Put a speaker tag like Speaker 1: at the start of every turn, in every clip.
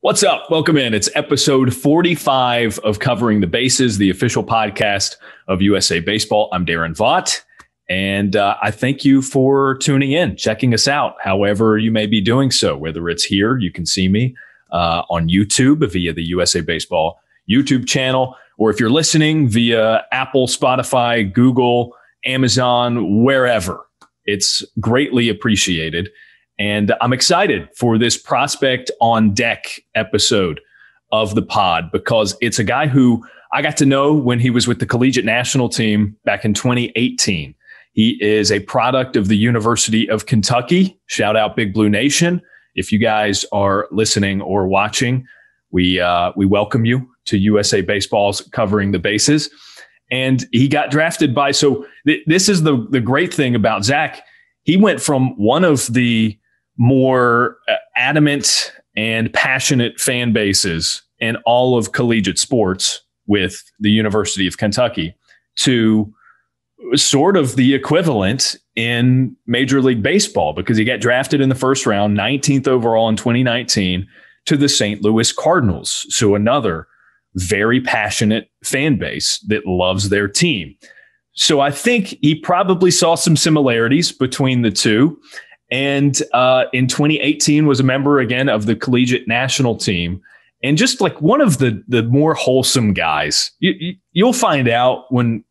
Speaker 1: What's up? Welcome in. It's episode 45 of Covering the Bases, the official podcast of USA Baseball. I'm Daron Vaught, and I thank you for tuning in, checking us out, however you may be doing so, whether it's here, you can see me on YouTube via the USA Baseball YouTube channel, or if you're listening via Apple, Spotify, Google, Amazon, wherever. It's greatly appreciated. And I'm excited for this Prospect on Deck episode of the pod because it's a guy who I got to know when he was with the Collegiate National Team back in 2018. He is a product of the University of Kentucky. Shout out Big Blue Nation. If you guys are listening or watching, we welcome you to USA Baseball's Covering the Bases. And he got drafted by, this is the great thing about Zack. He went from one of the more adamant and passionate fan bases in all of collegiate sports with the University of Kentucky to sort of the equivalent in Major League Baseball because he got drafted in the first round, 19th overall in 2019 to the St. Louis Cardinals. So another very passionate fan base that loves their team. So I think he probably saw some similarities between the two. And in 2018 was a member again of the Collegiate National Team, and just like one of the more wholesome guys. You'll find out when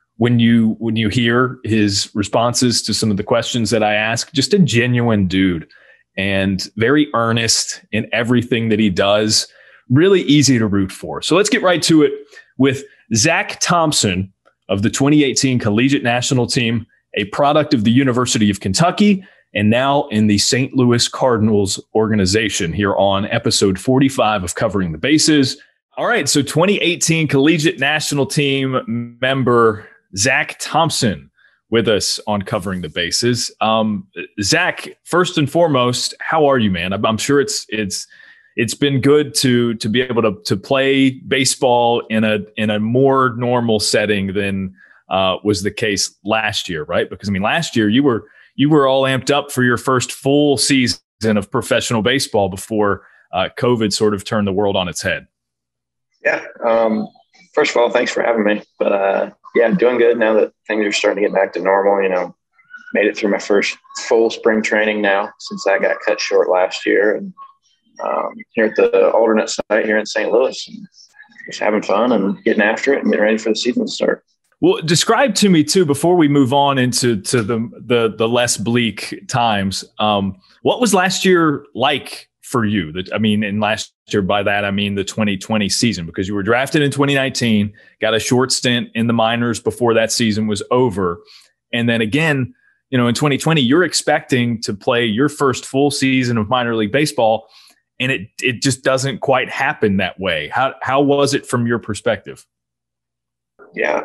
Speaker 1: you hear his responses to some of the questions that I ask. Just a genuine dude and very earnest in everything that he does. Really easy to root for. So let's get right to it with Zack Thompson of the 2018 Collegiate National Team, a product of the University of Kentucky, and now in the St. Louis Cardinals organization here on episode 45 of Covering the Bases. All right, so 2018 Collegiate National Team member Zack Thompson with us on Covering the Bases. Zack, first and foremost, how are you, man? I'm sure it's been good to be able to play baseball in a more normal setting than was the case last year, right? Because I mean, last year you were all amped up for your first full season of professional baseball before COVID sort of turned the world on its head.
Speaker 2: Yeah. First of all, thanks for having me. But yeah, doing good now that things are starting to get back to normal. You know, made it through my first full spring training now since I got cut short last year. And here at the alternate site here in St. Louis, and just having fun and getting after it and getting ready for the season to start.
Speaker 1: Well, describe to me too, before we move on into the less bleak times, what was last year like for you? And last year, by that, I mean the 2020 season, because you were drafted in 2019, got a short stint in the minors before that season was over. And then again, in 2020, you're expecting to play your first full season of minor league baseball, and it just doesn't quite happen that way. How was it from your perspective?
Speaker 2: Yeah,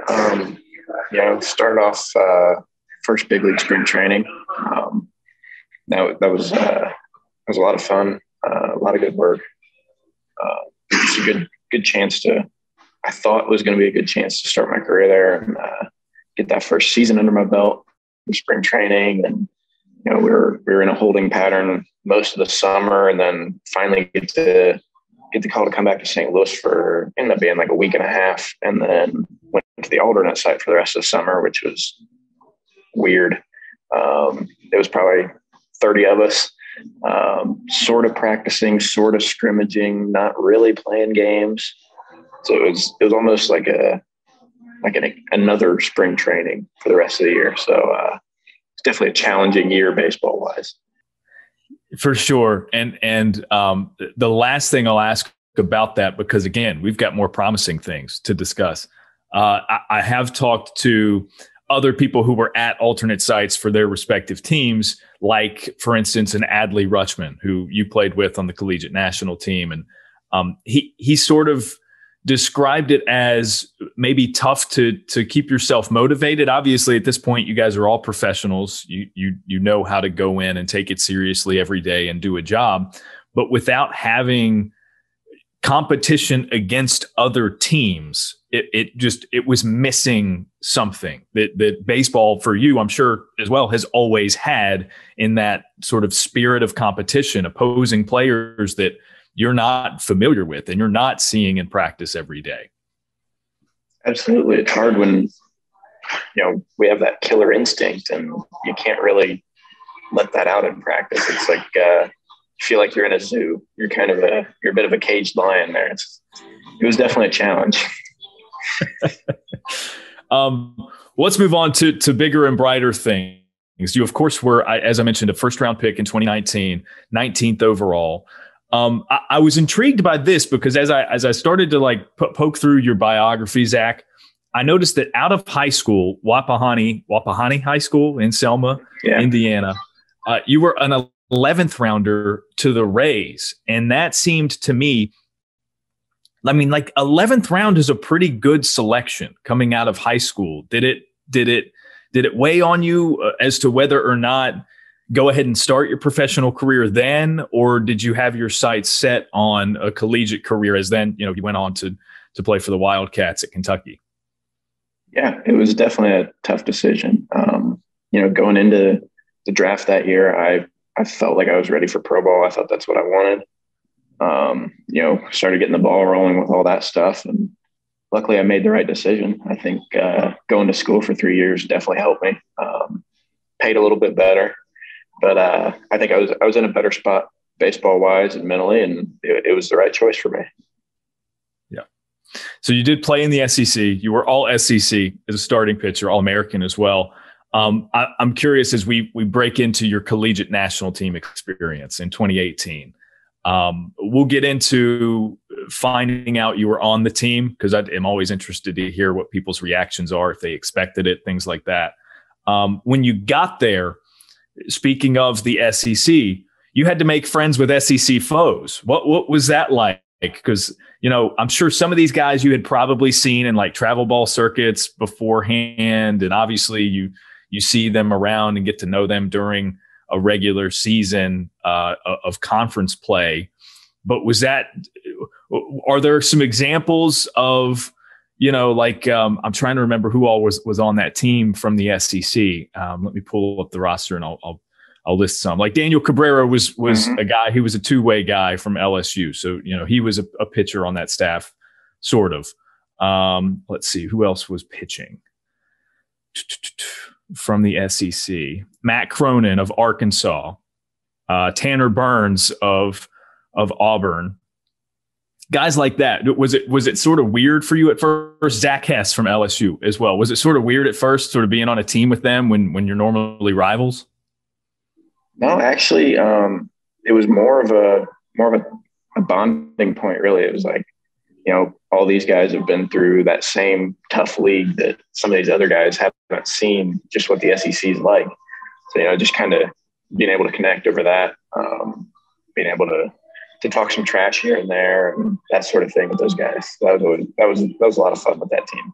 Speaker 2: started off first big league spring training. That was a lot of fun, a lot of good work. It's a good chance I thought it was going to be a good chance to start my career there and get that first season under my belt in spring training. And we were in a holding pattern most of the summer, and then finally get the call to come back to St. Louis for ended up being like a week and a half, and then went to the alternate site for the rest of the summer, which was weird. It was probably 30 of us, sort of practicing, sort of scrimmaging, not really playing games. So it was almost like another spring training for the rest of the year. So it's definitely a challenging year baseball wise.
Speaker 1: For sure. And the last thing I'll ask about that, because again, we've got more promising things to discuss. I have talked to other people who were at alternate sites for their respective teams, like, for instance, an Adley Rutschman, who you played with on the Collegiate National Team. And he sort of described it as maybe tough to keep yourself motivated. Obviously, at this point, you guys are all professionals. You know how to go in and take it seriously every day and do a job. But without having competition against other teams, it was missing something that baseball, for you, I'm sure as well, has always had, in that sort of spirit of competition, opposing players that you're not familiar with and you're not seeing in practice every day.
Speaker 2: Absolutely. It's hard when, we have that killer instinct and you can't really let that out in practice. It's like, you feel like you're in a zoo. You're a bit of a caged lion there. It was definitely a challenge.
Speaker 1: Let's move on to bigger and brighter things. You, of course, were, as I mentioned, a first-round pick in 2019, 19th overall. I was intrigued by this because as I started to poke through your biography, Zach, I noticed that out of high school, Wapahani High School in Selma, Indiana, you were an 11th rounder to the Rays, and that seemed to me, 11th round is a pretty good selection coming out of high school. Did it weigh on you as to whether or not go ahead and start your professional career then, or did you have your sights set on a collegiate career as then, you went on to play for the Wildcats at Kentucky?
Speaker 2: Yeah, it was definitely a tough decision. Going into the draft that year, I felt like I was ready for pro ball. I thought that's what I wanted. Started getting the ball rolling with all that stuff. And luckily I made the right decision. I think going to school for 3 years definitely helped me. Paid a little bit better, but I think I was in a better spot baseball wise and mentally, and it was the right choice for me.
Speaker 1: Yeah. So you did play in the SEC. You were all SEC as a starting pitcher, All-American as well. I'm curious as we break into your collegiate national team experience in 2018. We'll get into finding out you were on the team because I am always interested to hear what people's reactions are, if they expected it, things like that. When you got there, speaking of the SEC, you had to make friends with SEC foes. What was that like? Because, I'm sure some of these guys you had probably seen in travel ball circuits beforehand. And obviously you see them around and get to know them during a regular season of conference play. But are there some examples of, I'm trying to remember who all was on that team from the SEC. Let me pull up the roster and I'll list some. Like Daniel Cabrera was a guy, he was a two-way guy from LSU. So, he was a pitcher on that staff, sort of. Let's see, who else was pitching from the SEC? Matt Cronin of Arkansas, Tanner Burns of Auburn, guys like that. Was it sort of weird for you at first? Zach Hess from LSU as well. Was it sort of weird at first, sort of being on a team with them when you're normally rivals?
Speaker 2: No, actually, it was more of a bonding point. Really, it was like, all these guys have been through that same tough league that some of these other guys haven't seen, just what the SEC is like. So, just kind of being able to connect over that, being able to talk some trash here and there and that sort of thing with those guys. That was a lot of fun with that team.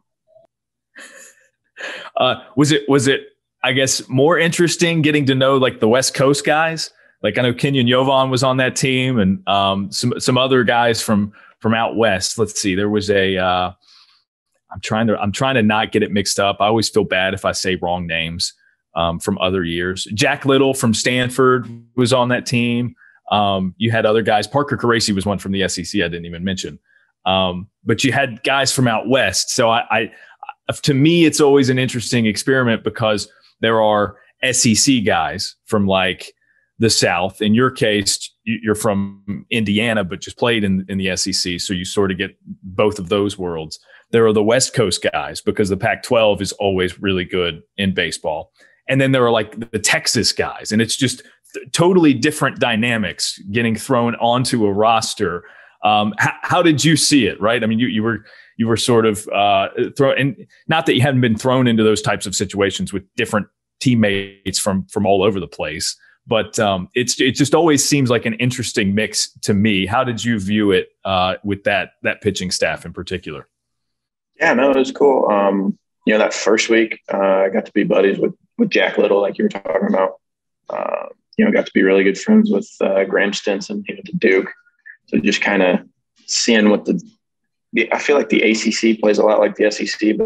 Speaker 1: Was it, I guess, more interesting getting to know the West Coast guys? I know Kenyon Yovan was on that team and some other guys from out west. Let's see. There was I'm trying to not get it mixed up. I always feel bad if I say wrong names from other years. Jack Little from Stanford was on that team. You had other guys. Parker Caracci was one from the SEC I didn't even mention. But you had guys from out west. So to me, it's always an interesting experiment because there are SEC guys from the South. In your case, you're from Indiana, but just played in the SEC. So you sort of get both of those worlds. There are the West Coast guys because the Pac-12 is always really good in baseball. And then there are the Texas guys, and it's just totally different dynamics getting thrown onto a roster. How did you see it? Right. I mean, you were sort of thrown, and not that you hadn't been thrown into those types of situations with different teammates from all over the place, but it just always seems like an interesting mix to me. How did you view it with that pitching staff in particular?
Speaker 2: Yeah, no, it was cool. That first week, I got to be buddies with Jack Little, like you were talking about. Got to be really good friends with Graham Stinson. He went to Duke. So just kind of seeing what I feel like the ACC plays a lot like the SEC, but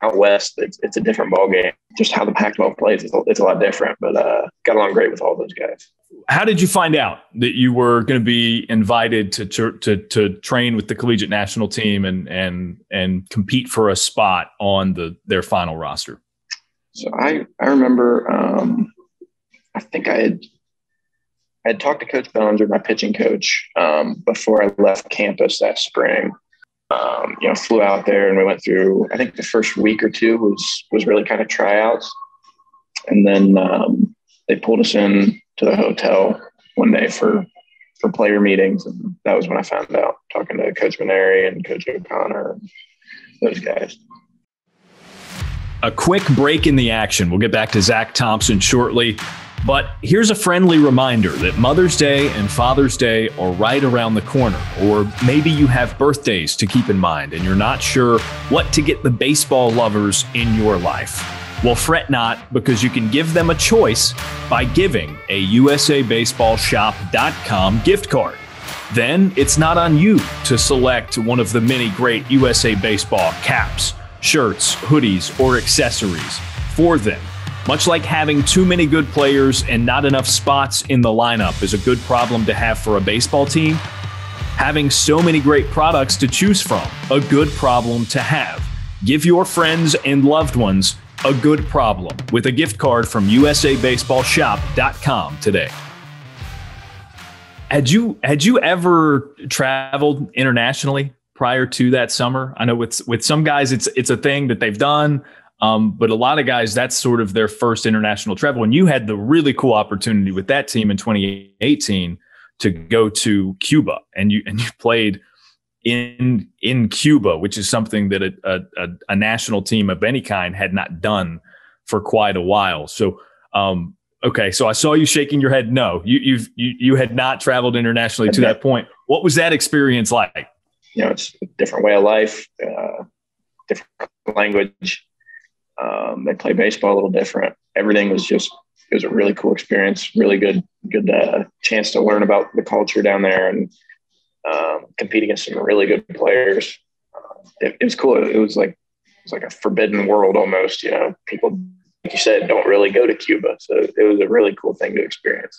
Speaker 2: out west, it's a different ball game. Just how the Pac-12 plays, it's a lot different. But got along great with all those guys.
Speaker 1: How did you find out that you were going to be invited to train with the Collegiate National Team and compete for a spot on their final roster?
Speaker 2: So I remember I think I had talked to Coach Bellinger, my pitching coach, before I left campus that spring. Flew out there and we went through, I think the first week or two was really kind of tryouts. And then they pulled us in to the hotel one day for player meetings. And that was when I found out, talking to Coach Maneri and Coach O'Connor and those guys.
Speaker 1: A quick break in the action. We'll get back to Zack Thompson shortly. But here's a friendly reminder that Mother's Day and Father's Day are right around the corner. Or maybe you have birthdays to keep in mind and you're not sure what to get the baseball lovers in your life. Well, fret not, because you can give them a choice by giving a USABaseballShop.com gift card. Then it's not on you to select one of the many great USA Baseball caps, shirts, hoodies, or accessories for them. Much like having too many good players and not enough spots in the lineup is a good problem to have for a baseball team, having so many great products to choose from, a good problem to have. Give your friends and loved ones a good problem with a gift card from USABaseballShop.com today. Had you ever traveled internationally prior to that summer? I know with some guys it's a thing that they've done. But a lot of guys, that's sort of their first international travel. And you had the really cool opportunity with that team in 2018 to go to Cuba, and you played in Cuba, which is something that a national team of any kind had not done for quite a while. So, okay, so I saw you shaking your head. No, you had not traveled internationally to that point. What was that experience like?
Speaker 2: It's a different way of life, different language. They play baseball a little different. Everything was it was a really cool experience, really good chance to learn about the culture down there and compete against some really good players. It was cool. It was like a forbidden world almost. People, like you said, don't really go to Cuba, so it was a really cool thing to experience.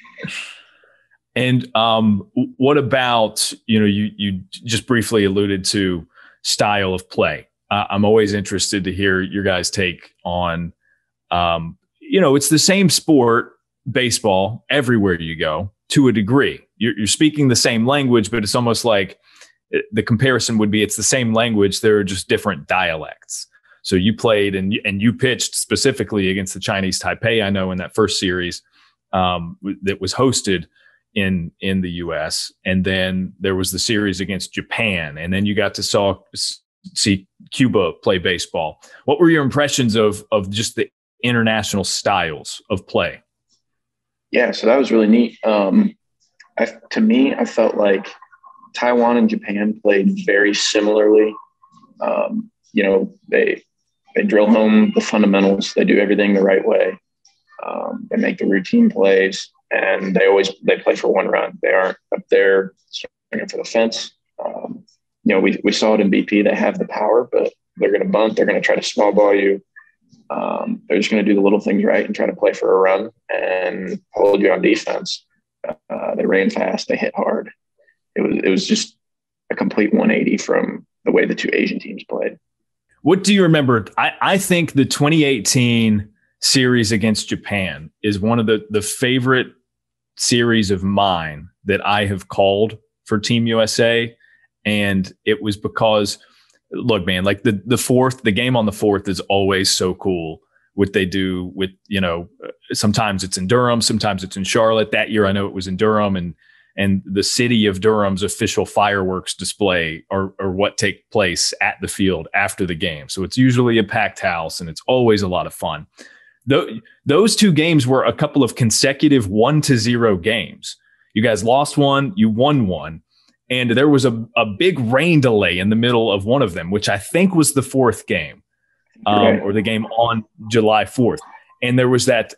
Speaker 1: And what about you just briefly alluded to style of play. I'm always interested to hear your guys' take on, it's the same sport, baseball, everywhere you go to a degree. You're speaking the same language, but it's almost like the comparison would be it's the same language. There are just different dialects. So you played and you pitched specifically against the Chinese Taipei, I know, in that first series that was hosted in the U.S. And then there was the series against Japan. And then you got to see Cuba play baseball. What were your impressions of just the international styles of play?
Speaker 2: Yeah, so that was really neat. To me, I felt like Taiwan and Japan played very similarly. They drill home the fundamentals. They do everything the right way. They make the routine plays, and they play for one run. They aren't up there swinging for the fence. We saw it in BP. They have the power, but they're going to bunt. They're going to try to small ball you. They're just going to do the little things right and try to play for a run and hold you on defense. They ran fast. They hit hard. It was just a complete 180 from the way the two Asian teams played.
Speaker 1: What do you remember? I think the 2018 series against Japan is one of the favorite series of mine that I have called for Team USA. And it was because, look, man, like the game on the 4th is always so cool. What they do with, sometimes it's in Durham, sometimes it's in Charlotte. That year, I know it was in Durham, and the city of Durham's official fireworks display are what take place at the field after the game. So it's usually a packed house, and it's always a lot of fun. Those two games were a couple of consecutive 1-0 games. You guys lost one, you won one. And there was a big rain delay in the middle of one of them, which I think was the 4th game, or the game on July 4th. And there was that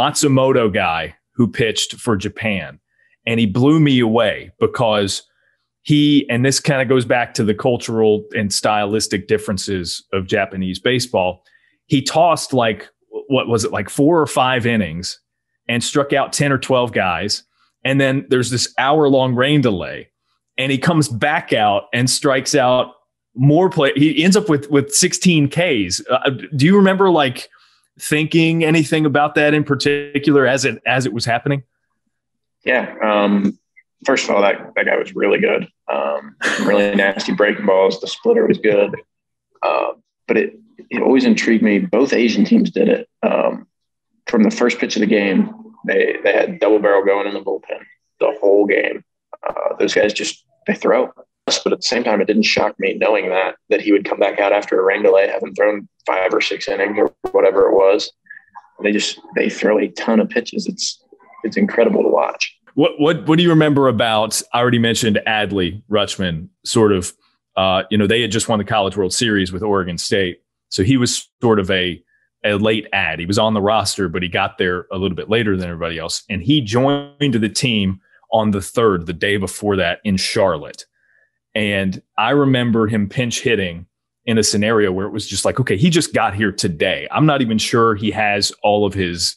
Speaker 1: Matsumoto guy who pitched for Japan, and he blew me away because and this kind of goes back to the cultural and stylistic differences of Japanese baseball. He tossed like 4 or 5 innings and struck out 10 or 12 guys. And then there's this hour-long rain delay, and he comes back out and strikes out more play. He ends up with 16 Ks. Do you remember like thinking anything about that in particular as it was happening?
Speaker 2: Yeah. First of all, that guy was really good. Really nasty breaking balls. The splitter was good. But it always intrigued me. Both Asian teams did it. From the first pitch of the game, they had double barrel going in the bullpen the whole game. Those guys they throw. But at the same time, it didn't shock me knowing that he would come back out after a rain delay, having thrown 5 or 6 innings or whatever it was. They throw a ton of pitches. It's incredible to watch.
Speaker 1: What do you remember about? I already mentioned Adley Rutschman. Sort of, they had just won the College World Series with Oregon State, so he was sort of a late add. He was on the roster, but he got there a little bit later than everybody else, and he joined the team on the 3rd, the day before that, in Charlotte. And I remember him pinch hitting in a scenario where it was just like, okay, he just got here today. I'm not even sure he has all of his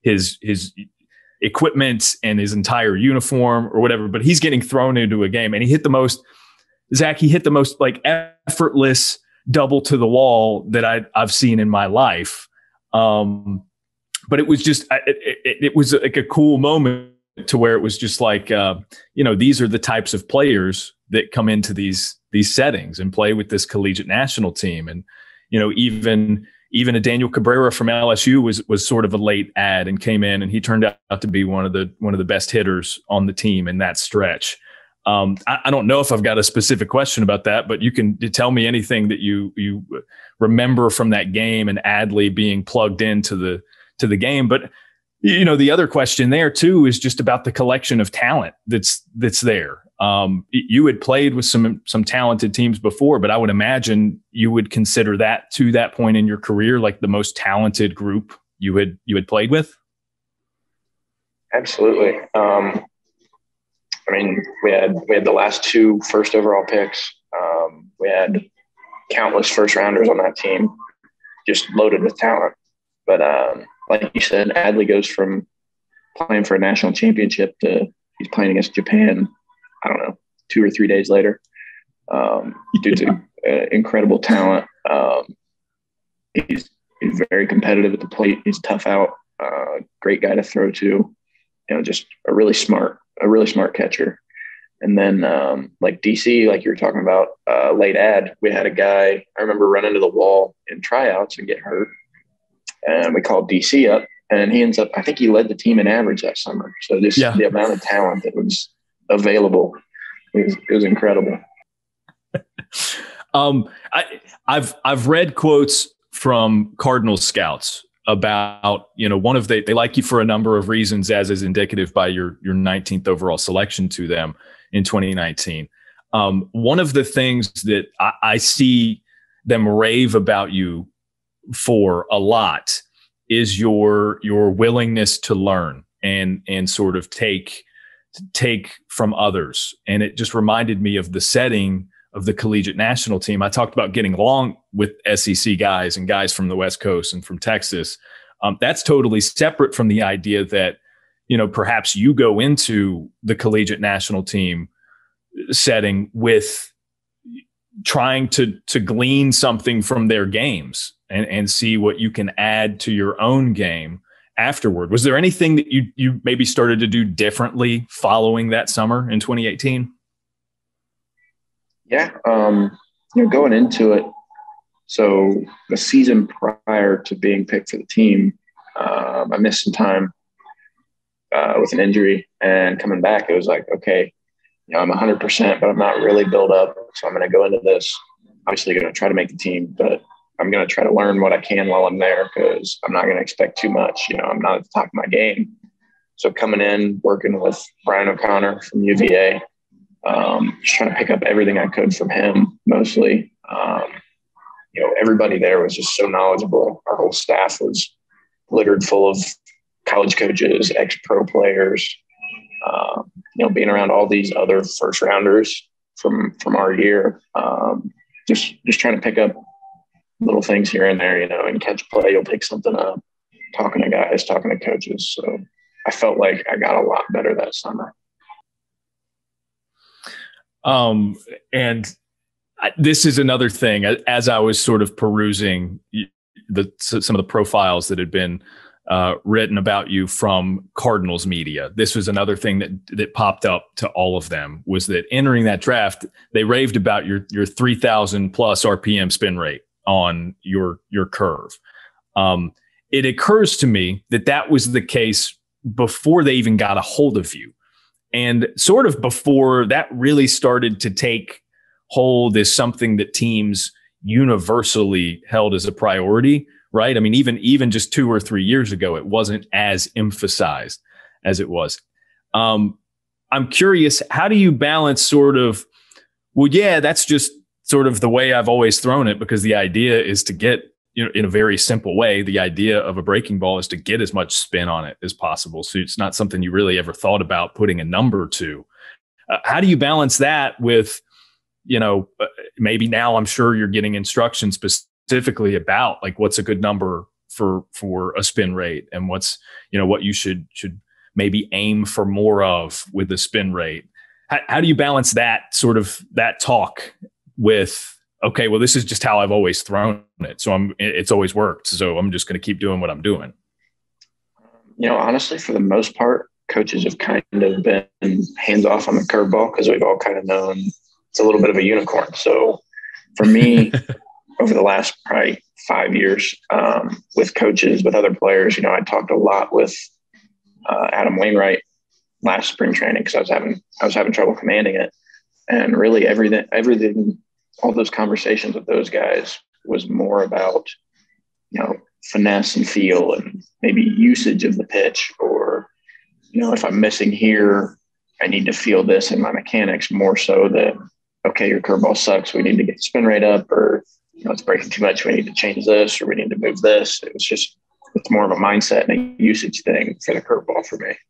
Speaker 1: equipment and his entire uniform or whatever, but he's getting thrown into a game, and he hit the most like effortless double to the wall that I've seen in my life. But it was just, it was like a cool moment to where it was just like, these are the types of players that come into these settings and play with this collegiate national team. And, even a Daniel Cabrera from LSU was sort of a late add and came in, and he turned out to be one of the best hitters on the team in that stretch. I don't know if I've got a specific question about that, but you can tell me anything that you remember from that game and Adley being plugged into the game. But the other question there too is just about the collection of talent that's there. You had played with some talented teams before, but I would imagine you would consider that to that point in your career like the most talented group you had played with.
Speaker 2: Absolutely. We had the last 2 first overall picks. We had countless first rounders on that team, just loaded with talent. But like you said, Adley goes from playing for a national championship to he's playing against Japan, I don't know, 2 or 3 days later. Due to incredible talent. He's very competitive at the plate. He's tough out, great guy to throw to, just a really smart catcher. And then like DC, like you were talking about, late ad, we had a guy, I remember run into the wall in tryouts and get hurt. And we called DC up, and he ends up, I think he led the team in average that summer. So the amount of talent that was available, it was incredible.
Speaker 1: I've read quotes from Cardinals scouts about, one of they like you for a number of reasons, as is indicative by your 19th overall selection to them in 2019. One of the things that I see them rave about you for a lot is your willingness to learn and sort of take from others. And it just reminded me of the setting of the Collegiate National Team. I talked about getting along with SEC guys and guys from the West Coast and from Texas. That's totally separate from the idea that, perhaps you go into the Collegiate National Team setting with trying to glean something from their games and see what you can add to your own game afterward. Was there anything that you maybe started to do differently following that summer in 2018?
Speaker 2: Yeah. Going into it, so the season prior to being picked for the team, I missed some time with an injury, and coming back, it was like, okay, I'm 100%, but I'm not really built up. So I'm going to go into this, obviously going to try to make the team, but I'm going to try to learn what I can while I'm there, because I'm not going to expect too much. I'm not at the top of my game. So coming in, working with Brian O'Connor from UVA, just trying to pick up everything I could from him, mostly. Everybody there was just so knowledgeable. Our whole staff was littered full of college coaches, ex-pro players. Being around all these other first rounders from our year. Just trying to pick up little things here and there, and catch play, you'll pick something up, talking to guys, talking to coaches. So I felt like I got a lot better that summer.
Speaker 1: And this is another thing, as I was sort of perusing some of the profiles that had been written about you from Cardinals media. This was another thing that popped up to all of them, was that entering that draft, they raved about your 3,000 plus RPM spin rate on your curve. It occurs to me that was the case before they even got a hold of you, and sort of before that really started to take hold as something that teams universally held as a priority, right? I mean, even just 2 or 3 years ago, it wasn't as emphasized as it was. I'm curious, how do you balance sort of, well, yeah, that's just sort of the way I've always thrown it, because the idea is to get, in a very simple way, the idea of a breaking ball is to get as much spin on it as possible. So it's not something you really ever thought about putting a number to. How do you balance that with, maybe now I'm sure you're getting instructions specifically about like what's a good number for a spin rate, and what's, what you should maybe aim for more of with the spin rate. How do you balance that sort of that talk with, okay, well, this is just how I've always thrown it, so it's always worked, so I'm just going to keep doing what I'm doing?
Speaker 2: Honestly, for the most part, coaches have kind of been hands off on the curveball, because we've all kind of known it's a little bit of a unicorn. So for me, over the last probably 5 years, with coaches, with other players, I talked a lot with Adam Wainwright last spring training, because I was having trouble commanding it, and really everything, all those conversations with those guys was more about, finesse and feel, and maybe usage of the pitch, or, if I'm missing here, I need to feel this in my mechanics, more so than, okay, your curveball sucks, we need to get the spin rate up, or, it's breaking too much, we need to change this, or we need to move this. It's more of a mindset and a usage thing for the curveball for me.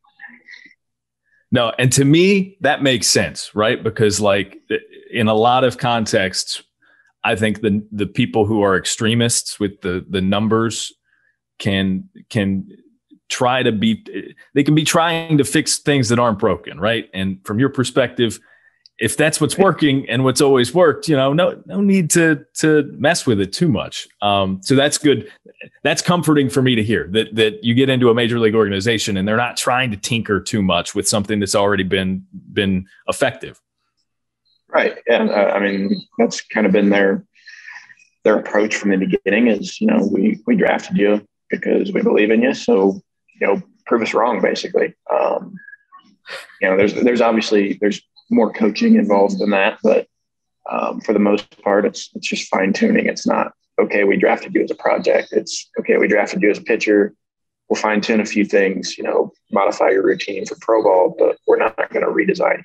Speaker 1: No, and to me, that makes sense, right? Because like in a lot of contexts, I think the people who are extremists with the numbers can try to they can be trying to fix things that aren't broken, right? And from your perspective, if that's what's working and what's always worked, no need to mess with it too much. So that's good. That's comforting for me to hear that you get into a major league organization and they're not trying to tinker too much with something that's already been effective.
Speaker 2: Right. Yeah. I mean, that's kind of been their approach from the beginning is, we drafted you because we believe in you. So, prove us wrong, basically. There's obviously more coaching involved than that, but for the most part, it's just fine tuning. It's not, okay, we drafted you as a project. It's, okay, we drafted you as a pitcher. We'll fine tune a few things, modify your routine for pro ball, but we're not going to redesign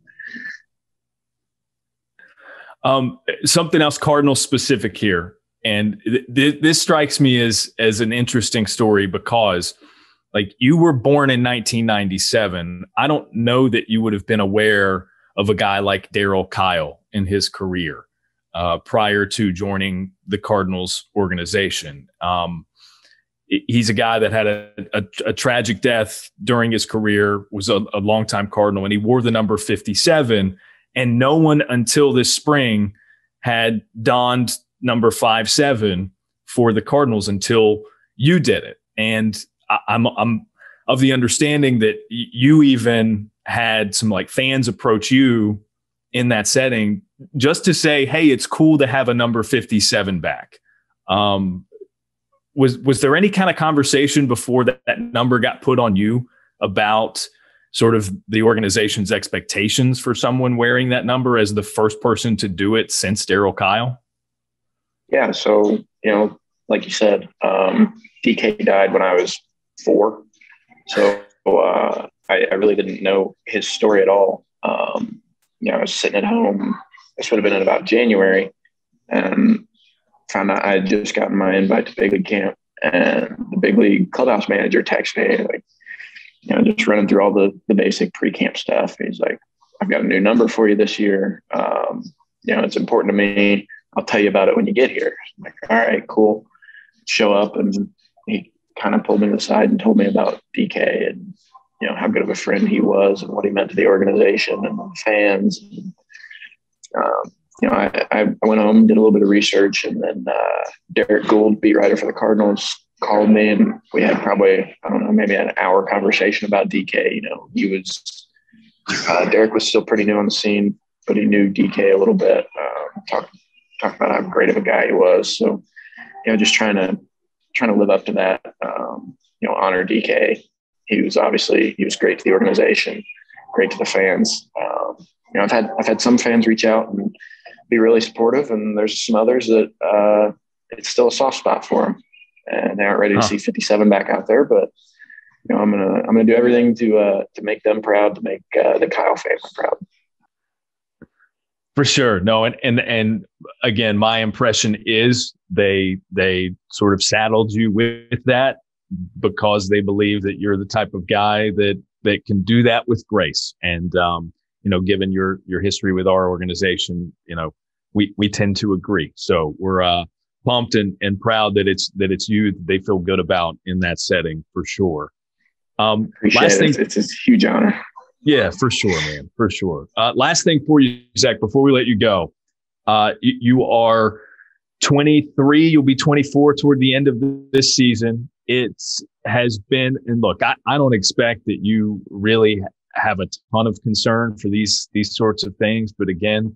Speaker 2: you.
Speaker 1: Something else Cardinal specific here. And this strikes me as an interesting story, because like you were born in 1997. I don't know that you would have been aware of a guy like Darryl Kyle in his career prior to joining the Cardinals organization. He's a guy that had a tragic death during his career, was a longtime Cardinal, and he wore the number 57. And no one until this spring had donned number 57 for the Cardinals until you did it. And I'm of the understanding that you even had some like fans approach you in that setting just to say, hey, it's cool to have a number 57 back. Was there any kind of conversation before that number got put on you about sort of the organization's expectations for someone wearing that number as the first person to do it since Darryl Kyle?
Speaker 2: Yeah. So, like you said, DK died when I was 4. So I really didn't know his story at all. I was sitting at home. This would have been in about January, and found out I had just gotten my invite to big league camp, and the big league clubhouse manager texted me, like, just running through all the basic pre-camp stuff. He's like, I've got a new number for you this year. It's important to me. I'll tell you about it when you get here. I'm like, all right, cool. Show up, and he kind of pulled me to the side and told me about DK and, how good of a friend he was and what he meant to the organization and the fans. I went home, did a little bit of research, and then Derek Gould, beat writer for the Cardinals, called me, and we had probably, maybe an hour conversation about DK. He was Derek was still pretty new on the scene, but he knew DK a little bit. Talked about how great of a guy he was. So, just trying to live up to that. Honor DK. He was great to the organization, great to the fans. I've had some fans reach out and be really supportive, and there's some others that it's still a soft spot for them, and they aren't ready to see 57 back out there. But I'm gonna do everything to make them proud, to make the Kyle family proud.
Speaker 1: For sure. No, and again, my impression is they sort of saddled you with that because they believe that you're the type of guy that can do that with grace. And given your history with our organization, we tend to agree. So we're pumped and proud that it's you that they feel good about in that setting, for sure.
Speaker 2: Appreciate it. It's a huge honor.
Speaker 1: Yeah, for sure, man. For sure. Last thing for you, Zach, before we let you go, you are 23. You'll be 24 toward the end of this season. It has been, and look, I don't expect that you really have a ton of concern for these sorts of things. But again,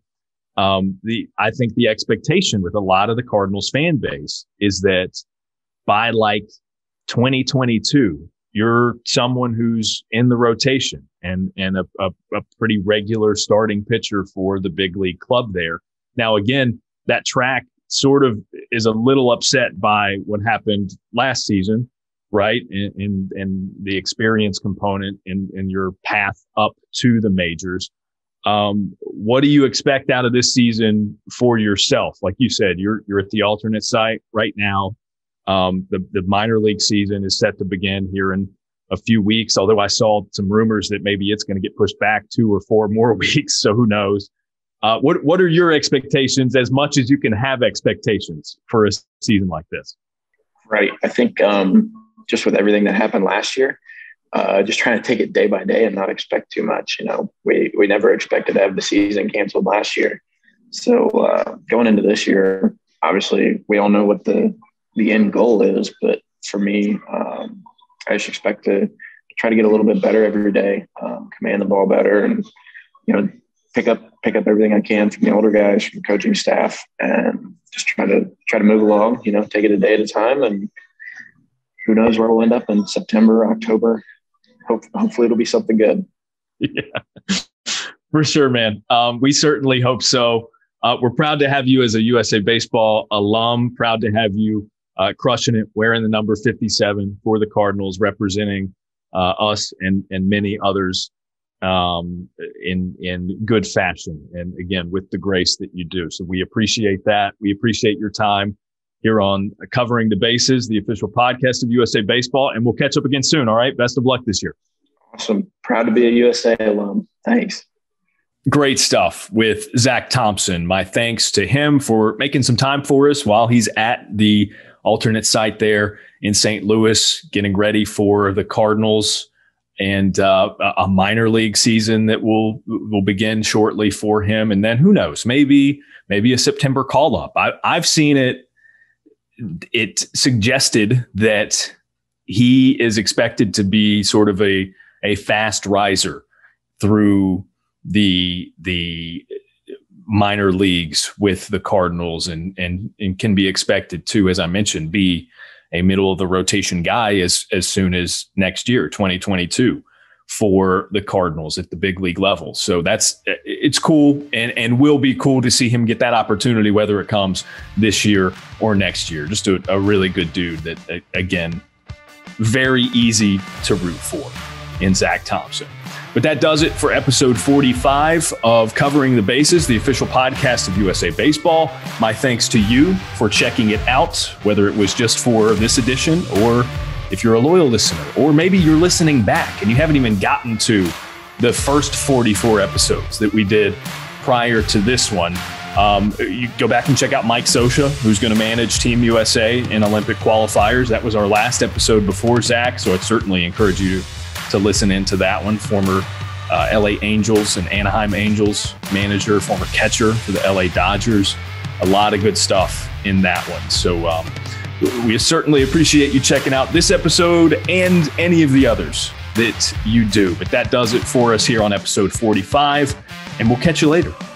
Speaker 1: I think the expectation with a lot of the Cardinals fan base is that by 2022, you're someone who's in the rotation and a pretty regular starting pitcher for the big league club there. Now, again, that track sort of is a little upset by what happened last season, right? And the experience component in your path up to the majors. What do you expect out of this season for yourself? Like you said, you're at the alternate site right now. The minor league season is set to begin here in a few weeks, although I saw some rumors that maybe it's going to get pushed back 2 or 4 more weeks. So who knows? What are your expectations, as much as you can have expectations for a season like this?
Speaker 2: Right. I think just with everything that happened last year, just trying to take it day by day and not expect too much. We never expected to have the season canceled last year. So going into this year, obviously we all know what the end goal is, but for me, I just expect to try to get a little bit better every day, command the ball better, and pick up everything I can from the older guys, from the coaching staff, and just try to move along. Take it a day at a time, and who knows where we'll end up in September, October. Hopefully, it'll be something good.
Speaker 1: Yeah, for sure, man. We certainly hope so. We're proud to have you as a USA Baseball alum. Proud to have you crushing it, wearing the number 57 for the Cardinals, representing us and many others in good fashion. And again, with the grace that you do. So we appreciate that. We appreciate your time here on Covering the Bases, the official podcast of USA Baseball. And we'll catch up again soon. All right. Best of luck this year.
Speaker 2: Awesome. Proud to be a USA alum. Thanks.
Speaker 1: Great stuff with Zack Thompson. My thanks to him for making some time for us while he's at the alternate site there in St. Louis, getting ready for the Cardinals and a minor league season that will begin shortly for him. And then who knows, maybe a September call up. I've seen it suggested that he is expected to be sort of a fast riser through the minor leagues with the Cardinals and can be expected to, as I mentioned, be a middle of the rotation guy as soon as next year, 2022, for the Cardinals at the big league level. So it's cool and will be cool to see him get that opportunity, whether it comes this year or next year. Just a really good dude that, again, very easy to root for in Zack Thompson. But that does it for episode 45 of Covering the Bases, the official podcast of USA Baseball. My thanks to you for checking it out, whether it was just for this edition or if you're a loyal listener, or maybe you're listening back and you haven't even gotten to the first 44 episodes that we did prior to this one. You go back and check out Mike Sosha, who's going to manage Team USA in Olympic qualifiers. That was our last episode before Zach, so I'd certainly encourage you to listen into that one. Former LA Angels and Anaheim Angels manager, former catcher for the LA Dodgers. A lot of good stuff in that one. So we certainly appreciate you checking out this episode and any of the others that you do. But that does it for us here on episode 45, and we'll catch you later.